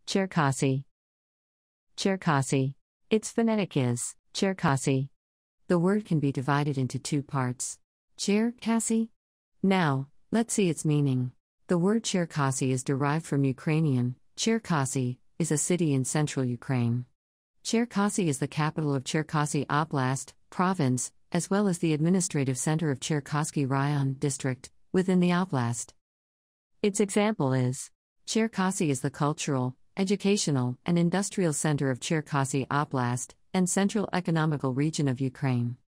Cherkasy. Cherkasy. Its phonetic is Cherkasy. The word can be divided into two parts. Cherkasy. Now, let's see its meaning. The word Cherkasy is derived from Ukrainian. Cherkasy is a city in central Ukraine. Cherkasy is the capital of Cherkasy Oblast, province, as well as the administrative center of Cherkasy Raion district, within the oblast. Its example is Cherkasy is the cultural, educational, and industrial center of Cherkasy Oblast, and central economical region of Ukraine.